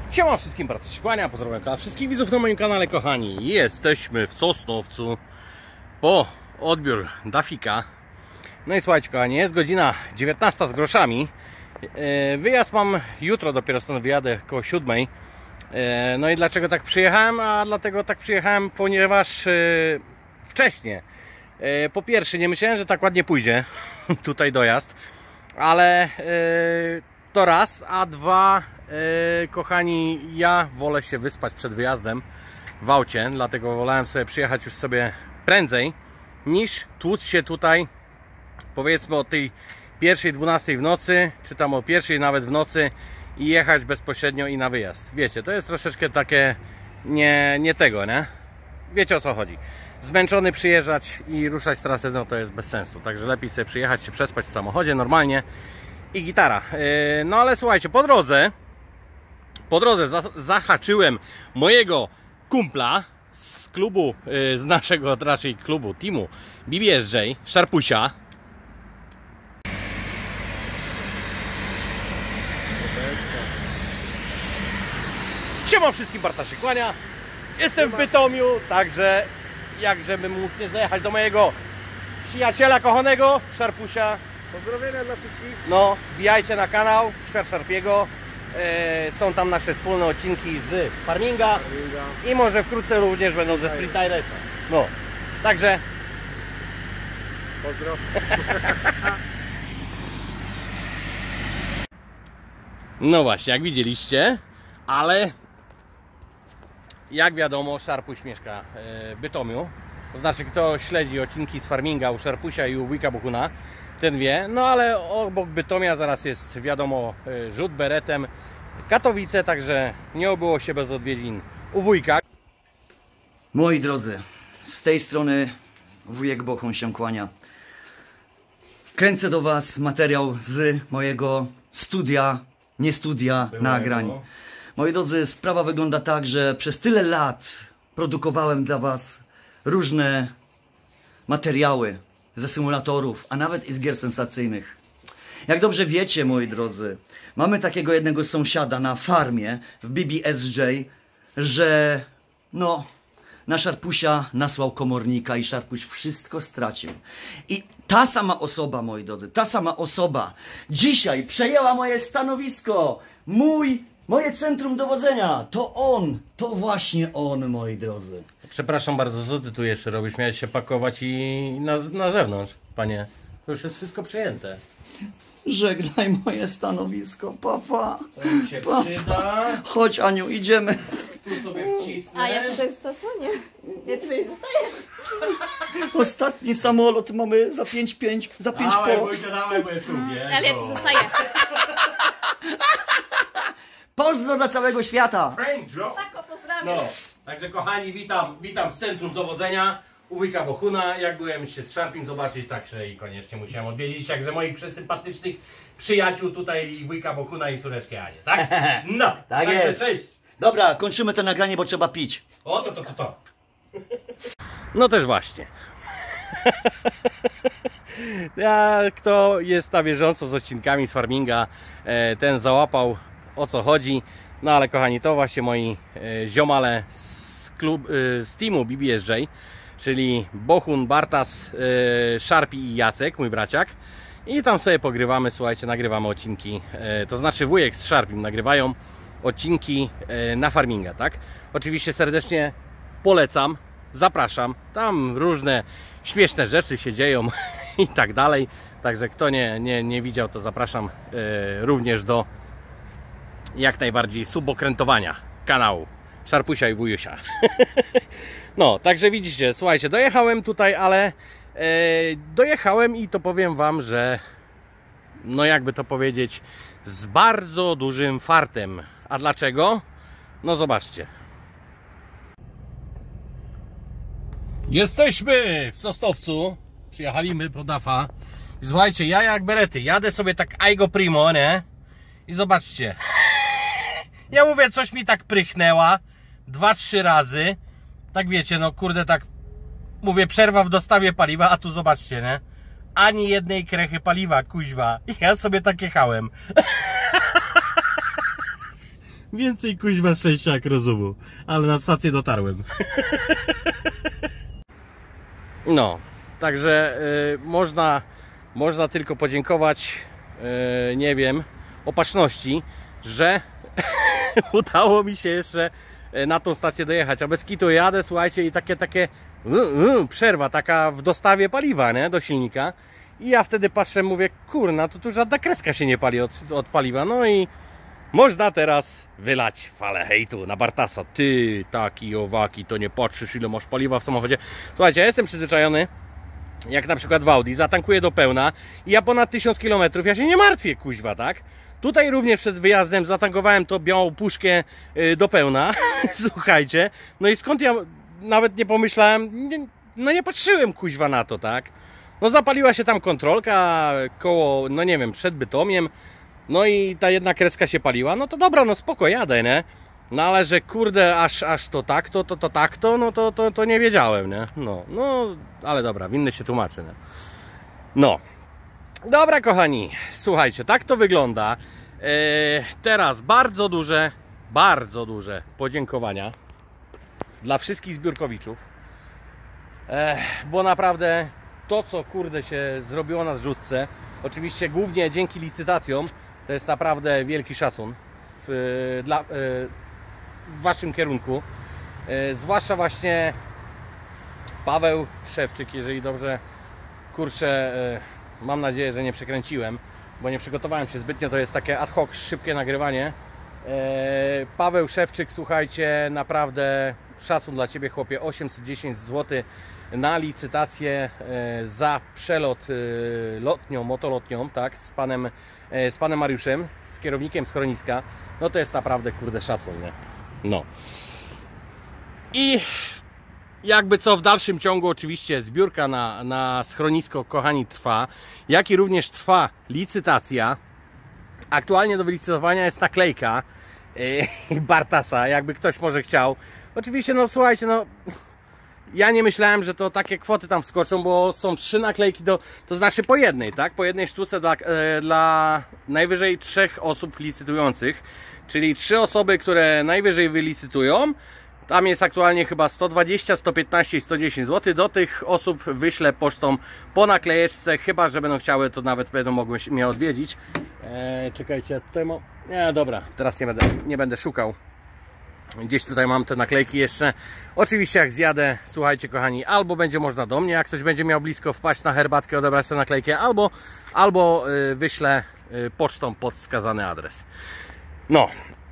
Siema wszystkim, Bartosz się kłania, pozdrawiam wszystkich widzów na moim kanale, kochani. Jesteśmy w Sosnowcu po odbiór Dafika. No i słuchajcie, kochani, jest godzina 19 z groszami. Wyjazd mam jutro, dopiero stąd wyjadę koło 7. No i dlaczego tak przyjechałem? A dlatego tak przyjechałem, ponieważ wcześniej, po pierwsze, nie myślałem, że tak ładnie pójdzie tutaj dojazd, ale to raz, a dwa, kochani, ja wolę się wyspać przed wyjazdem w aucie, dlatego wolałem sobie przyjechać już sobie prędzej, niż tłuc się tutaj, powiedzmy o tej 1:12 w nocy, czy tam o 1:00 nawet w nocy i jechać bezpośrednio i na wyjazd. Wiecie, to jest troszeczkę takie nie tego, nie? Wiecie, o co chodzi. Zmęczony przyjeżdżać i ruszać trasę, no to jest bez sensu. Także lepiej sobie przyjechać, się przespać w samochodzie normalnie i gitara. No ale słuchajcie, po drodze zahaczyłem mojego kumpla z klubu, z naszego raczej klubu, teamu BBSJ, Szarpusia. Siema wszystkim, Bartosz się kłania. Jestem w Bytomiu, także jakżebym mógł nie zajechać do mojego przyjaciela kochanego, Szarpusia. Pozdrowienia dla wszystkich. No, wbijajcie na kanał Świat Szarpiego. Są tam nasze wspólne odcinki z farminga i może wkrótce również będą ze Sprint Tires. No, także pozdro. no właśnie, jak widzieliście, ale jak wiadomo, Szarpuś mieszka w Bytomiu. To znaczy, kto śledzi odcinki z farminga u Szarpusia i u wujka Bohuna, ten wie. No ale obok Bytomia zaraz jest, wiadomo, rzut beretem Katowice, także nie obyło się bez odwiedzin u wujka. Moi drodzy, z tej strony wujek Bohun się kłania. Kręcę do Was materiał z mojego studia, nie studia, nagrań. Moi drodzy, sprawa wygląda tak, że przez tyle lat produkowałem dla Was różne materiały ze symulatorów, a nawet i z gier sensacyjnych. Jak dobrze wiecie, moi drodzy, mamy takiego jednego sąsiada na farmie w BBSJ, że no, na Szarpusia nasłał komornika i Szarpuś wszystko stracił. I ta sama osoba, moi drodzy, ta sama osoba dzisiaj przejęła moje stanowisko, moje centrum dowodzenia. To on, to właśnie on, moi drodzy. Przepraszam bardzo, co ty tu jeszcze robisz? Miałeś się pakować i na zewnątrz, panie. To już jest wszystko przejęte. Żegnaj moje stanowisko, papa. To mi się przyda. Chodź, Aniu, idziemy. Tu sobie wcisnę. A ja tutaj zostanie? Ja tutaj zostaję. Ostatni samolot mamy za 5:05, za 5 Dawaj, po. Wojcie, dawaj, bo jeszcze mówię. Ale ja tu zostaję. Pozdro dla całego świata. Frank drop. Tak, pozdrawiam. No, także kochani, witam z centrum dowodzenia u wujka Bohuna. Jak byłem się z Szarpim zobaczyć, także i koniecznie musiałem odwiedzić także moich przesympatycznych przyjaciół tutaj, wujka Bohuna i córeczki Anię, tak? No, Tak także jest. cześć. Dobra, kończymy to nagranie, bo trzeba pić. O, to. No też właśnie. Kto jest na bieżąco z odcinkami z farminga, ten załapał, o co chodzi. No ale kochani, to właśnie moi ziomale z teamu BBSJ, czyli Bohun, Bartas, Szarpi i Jacek, mój braciak. I tam sobie pogrywamy, słuchajcie, nagrywamy odcinki, to znaczy wujek z Szarpim nagrywają odcinki na farminga, tak? Oczywiście serdecznie polecam, zapraszam, tam różne śmieszne rzeczy się dzieją i tak dalej. Także kto nie widział, to zapraszam również do jak najbardziej subokrętowania kanału Szarpusia i wujusia. No, także widzicie, słuchajcie, dojechałem tutaj, ale dojechałem i to powiem wam, że no jakby to powiedzieć, z bardzo dużym fartem. A dlaczego? No zobaczcie. Jesteśmy w Sosnowcu. Przyjechaliśmy po Dafa. Słuchajcie, ja jak berety, jadę sobie tak Aigo Primo, nie? I zobaczcie. Ja mówię, coś mi tak prychnęła 2-3 razy. Tak wiecie, no kurde, tak mówię, przerwa w dostawie paliwa, a tu zobaczcie, nie? Ani jednej krechy paliwa, kuźwa. I ja sobie tak jechałem. Więcej kuźwa szczęścia jak rozumu. Ale na stację dotarłem. No, także można tylko podziękować, nie wiem, opatrzności, że udało mi się jeszcze na tą stację dojechać. A bez kitu jadę, słuchajcie, i takie przerwa taka w dostawie paliwa, nie, do silnika. I ja wtedy patrzę, mówię, kurna, to tu żadna kreska się nie pali od paliwa. No i można teraz wylać falę hejtu na Bartasa. Ty, taki owaki, to nie patrzysz, ile masz paliwa w samochodzie. Słuchajcie, ja jestem przyzwyczajony, jak na przykład w Audi, zatankuję do pełna i ja ponad 1000 km, ja się nie martwię, kuźwa, tak? Tutaj również przed wyjazdem zatankowałem to białą puszkę do pełna. Słuchajcie, no i skąd ja nawet nie pomyślałem, no nie patrzyłem, kuźwa, na to, tak? No zapaliła się tam kontrolka koło, no nie wiem, przed Bytomiem. No i ta jedna kreska się paliła, no to dobra, no spoko, jadę, nie? No ale że kurde, aż to tak, no to nie wiedziałem, nie? No, ale dobra, winny się tłumaczy, nie? No. Dobra, kochani, słuchajcie, tak to wygląda. Teraz bardzo duże podziękowania dla wszystkich zbiórkowiczów. Bo naprawdę to, co kurde się zrobiło na zrzutce, oczywiście głównie dzięki licytacjom, to jest naprawdę wielki szacun w waszym kierunku. Zwłaszcza właśnie Paweł Szewczyk, jeżeli dobrze, kurczę, mam nadzieję, że nie przekręciłem, bo nie przygotowałem się zbytnio, to jest takie ad hoc, szybkie nagrywanie. Paweł Szewczyk, słuchajcie, naprawdę szacun dla ciebie, chłopie, 810 zł na licytację za przelot lotnią, motolotnią, tak, z panem Mariuszem, z kierownikiem schroniska. No to jest naprawdę, kurde, szacun, nie? No. I jakby co, w dalszym ciągu oczywiście zbiórka na schronisko, kochani, trwa, jak i również trwa licytacja. Aktualnie do wylicytowania jest naklejka Bartasa, jakby ktoś może chciał. Oczywiście, no słuchajcie, no ja nie myślałem, że to takie kwoty tam wskoczą, bo są 3 naklejki, to znaczy po jednej, tak? Po jednej sztuce dla najwyżej 3 osób licytujących, czyli 3 osoby, które najwyżej wylicytują. Tam jest aktualnie chyba 120, 115 i 110 zł. Do tych osób wyślę pocztą po naklejeczce, chyba że będą chciały, to nawet będą mogły mnie odwiedzić. Czekajcie, tutaj mam... Nie, dobra, teraz nie będę szukał. Gdzieś tutaj mam te naklejki jeszcze. Oczywiście jak zjadę, słuchajcie, kochani, albo będzie można do mnie, jak ktoś będzie miał blisko, wpaść na herbatkę, odebrać tę naklejkę, albo wyślę pocztą pod wskazany adres. No,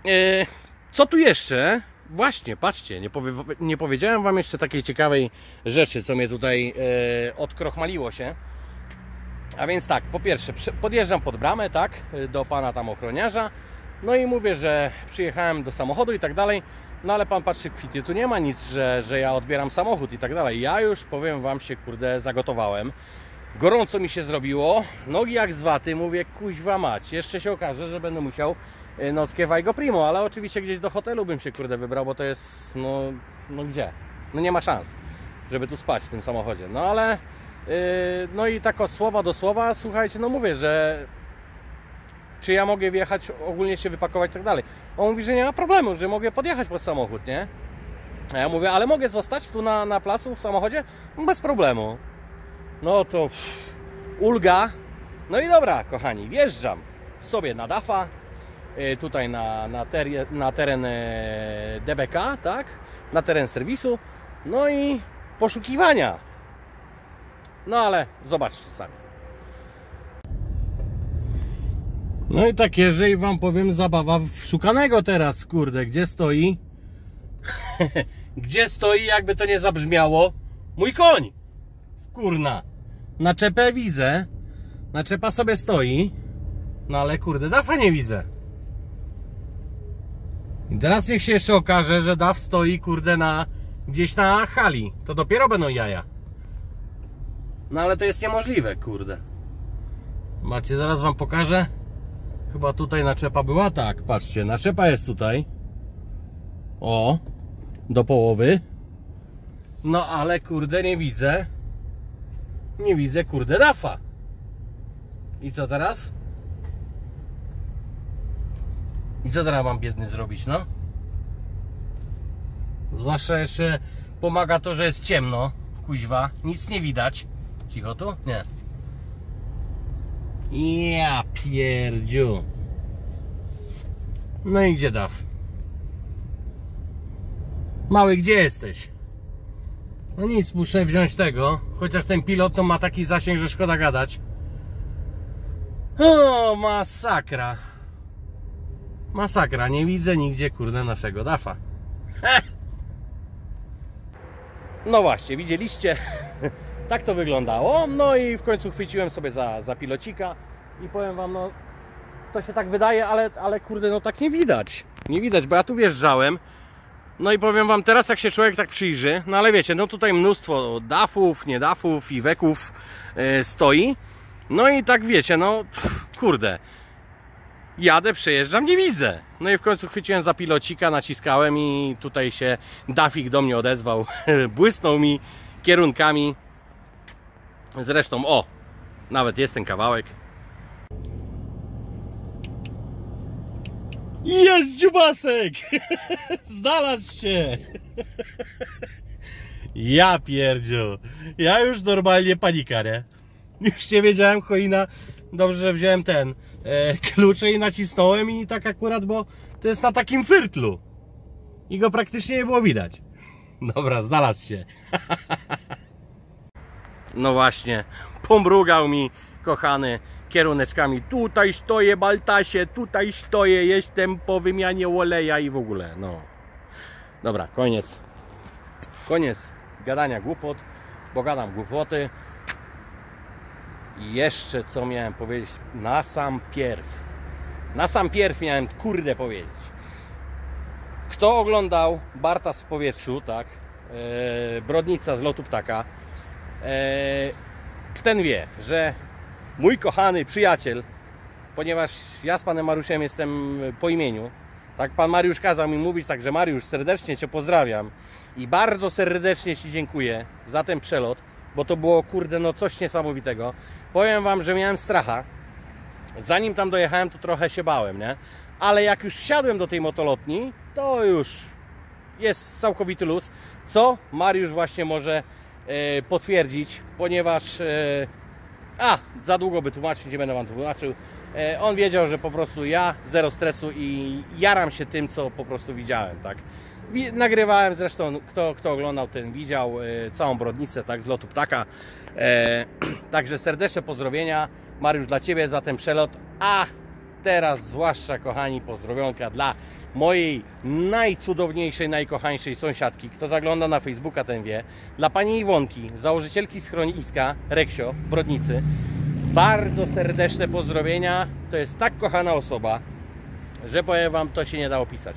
co tu jeszcze? Właśnie, patrzcie, nie powiedziałem wam jeszcze takiej ciekawej rzeczy, co mnie tutaj odkrochmaliło się. A więc tak, po pierwsze, podjeżdżam pod bramę, tak, do pana tam ochroniarza. No i mówię, że przyjechałem do samochodu i tak dalej. No ale pan patrzy, kwity, tu nie ma nic, że ja odbieram samochód i tak dalej. Ja już, powiem wam, się, kurde, zagotowałem. Gorąco mi się zrobiło, nogi jak z waty, mówię, kuźwa mać. Jeszcze się okaże, że będę musiał nockę w Aigo Primo, ale oczywiście gdzieś do hotelu bym się, kurde, wybrał, bo to jest, no gdzie? No nie ma szans, żeby tu spać w tym samochodzie. No ale, no i tak od słowa do słowa, słuchajcie, no mówię, że czy ja mogę wjechać, ogólnie się wypakować i tak dalej. On mówi, że nie ma problemu, że mogę podjechać pod samochód, nie? A ja mówię, ale mogę zostać tu na placu w samochodzie? No bez problemu. No to ulga. No i dobra, kochani, wjeżdżam sobie na DAF-a, tutaj na teren DBK, tak? Na teren serwisu. No i poszukiwania. No ale zobaczcie sami. No i tak, jeżeli wam powiem, zabawa w szukanego teraz, kurde, gdzie stoi? Gdzie stoi, jakby to nie zabrzmiało? Mój koń! Kurna! Naczepę widzę, naczepa sobie stoi, no ale kurde, DAF-a nie widzę. I teraz niech się jeszcze okaże, że DAF stoi, kurde, gdzieś na hali. To dopiero będą jaja. No ale to jest niemożliwe, kurde. Macie, zaraz wam pokażę. Chyba tutaj naczepa była, tak, patrzcie, naczepa jest tutaj. O, do połowy. No ale kurde, nie widzę, kurde, DAF-a. I co teraz? I co teraz mam biedny zrobić, no? Zwłaszcza jeszcze pomaga to, że jest ciemno, kuźwa, nic nie widać. Cicho tu? Nie. Ja pierdziu. No i gdzie DAF? Mały, gdzie jesteś? No nic, muszę wziąć tego. Chociaż ten pilot to ma taki zasięg, że szkoda gadać. O, masakra. Masakra, nie widzę nigdzie, kurde, naszego DAF-a. No właśnie, widzieliście? Tak to wyglądało. No i w końcu chwyciłem sobie za pilocika. I powiem wam, no to się tak wydaje, ale kurde, no tak nie widać. Nie widać, bo ja tu wjeżdżałem. No i powiem wam, teraz jak się człowiek tak przyjrzy, no ale wiecie, no tutaj mnóstwo DAF-ów, nie DAF-ów i weków stoi. No i tak wiecie, no kurde, jadę, przejeżdżam, nie widzę. No i w końcu chwyciłem za pilocika, naciskałem i tutaj się DAFik do mnie odezwał. Błysnął mi kierunkami. Zresztą, o, nawet jest ten kawałek. Jest dziubasek! Znalazł się! Ja pierdziu. Ja już normalnie panika, nie? Już nie wiedziałem, choina. Dobrze, że wziąłem ten klucze i nacisnąłem i tak akurat, bo to jest na takim fyrtlu. I go praktycznie nie było widać. Dobra, znalazł się. No właśnie, pomrugał mi, kochany, kieruneczkami. Tutaj stoję, Baltasie, tutaj stoję, jestem po wymianie oleja i w ogóle, no. Dobra, koniec. Koniec gadania głupot, bo gadam głupoty. I jeszcze co miałem powiedzieć na sam pierw miałem, kurde, powiedzieć. Kto oglądał Bartas w powietrzu, tak, Brodnica z lotu ptaka, ten wie, że mój kochany przyjaciel, ponieważ ja z panem Mariuszem jestem po imieniu, tak, pan Mariusz kazał mi mówić, także Mariusz, serdecznie cię pozdrawiam i bardzo serdecznie ci dziękuję za ten przelot, bo to było, kurde, no coś niesamowitego. Powiem wam, że miałem stracha. Zanim tam dojechałem, to trochę się bałem, nie? Ale jak już wsiadłem do tej motolotni, to już jest całkowity luz, co Mariusz właśnie może potwierdzić, ponieważ za długo by tłumaczyć, nie będę wam tłumaczył. On wiedział, że po prostu ja zero stresu i jaram się tym, co po prostu widziałem, tak? Nagrywałem, zresztą kto oglądał, ten widział całą Brodnicę, tak, z lotu ptaka. Także serdeczne pozdrowienia, Mariusz, dla ciebie za ten przelot. A teraz zwłaszcza, kochani, pozdrowionka dla mojej najcudowniejszej, najkochańszej sąsiadki. Kto zagląda na Facebooka, ten wie. Dla pani Iwonki, założycielki schroniska Reksio w Brodnicy. Bardzo serdeczne pozdrowienia. To jest tak kochana osoba, że powiem wam, to się nie da opisać.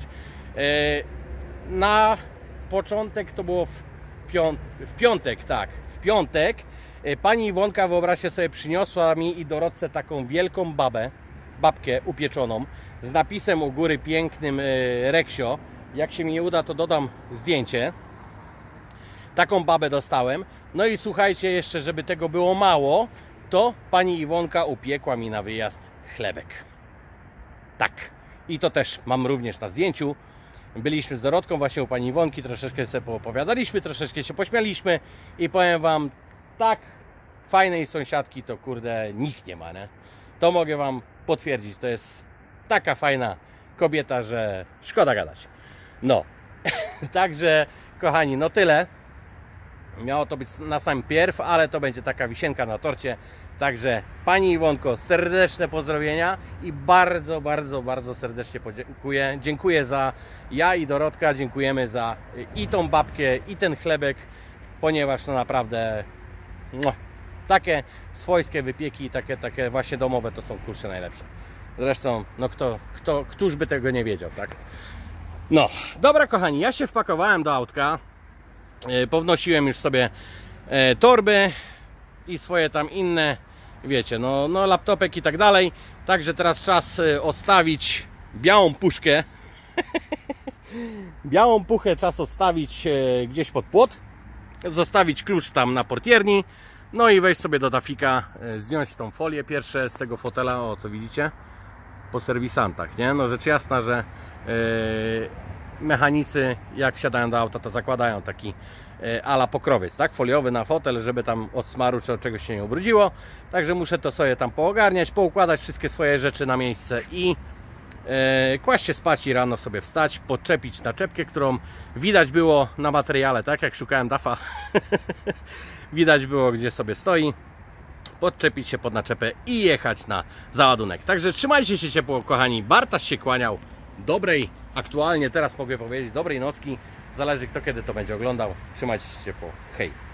Na początek to było w piątek, tak. W piątek pani Iwonka, wyobraźcie sobie, przyniosła mi i Dorotce taką wielką babkę upieczoną z napisem u góry pięknym Reksio. Jak się mi nie uda, to dodam zdjęcie. Taką babę dostałem. No i słuchajcie, jeszcze żeby tego było mało, to pani Iwonka upiekła mi na wyjazd chlebek. Tak. I to też mam również na zdjęciu. Byliśmy z Dorotką właśnie u pani Iwonki, troszeczkę sobie poopowiadaliśmy, troszeczkę się pośmialiśmy i powiem wam, tak fajnej sąsiadki to, kurde, nikt nie ma, nie? To mogę wam potwierdzić, to jest taka fajna kobieta, że szkoda gadać. No, także kochani, no tyle. Miało to być na sam pierw, ale to będzie taka wisienka na torcie. Także pani Iwonko, serdeczne pozdrowienia i bardzo, bardzo, bardzo serdecznie podziękuję. Dziękuję za, ja i Dorotka dziękujemy za i tą babkę, i ten chlebek, ponieważ to naprawdę takie swojskie wypieki, takie właśnie domowe to są, kurczę, najlepsze. Zresztą, no któż by tego nie wiedział, tak? No, dobra, kochani, ja się wpakowałem do autka. Pownosiłem już sobie torby i swoje tam inne, wiecie, no laptopek i tak dalej. Także teraz czas ostawić białą puszkę. Białą puchę czas odstawić gdzieś pod płot. Zostawić klucz tam na portierni. No i wejść sobie do DAFika, zdjąć tą folię pierwsze z tego fotela, o co widzicie. po serwisantach, nie? No rzecz jasna, że mechanicy jak wsiadają do auta, to zakładają taki ala pokrowiec, tak? Foliowy na fotel, żeby tam od smaru czy od czegoś się nie ubrudziło. Także muszę to sobie tam poogarniać, poukładać wszystkie swoje rzeczy na miejsce i kłaść się spać i rano sobie wstać, podczepić naczepkę, którą widać było na materiale, tak jak szukałem DAF-a. Widać było, gdzie sobie stoi, podczepić się pod naczepę i jechać na załadunek. Także trzymajcie się ciepło, kochani. Bartaś się kłaniał. Dobrej, aktualnie teraz mogę powiedzieć, dobrej nocki. Zależy kto kiedy to będzie oglądał. Trzymajcie się ciepło. Hej!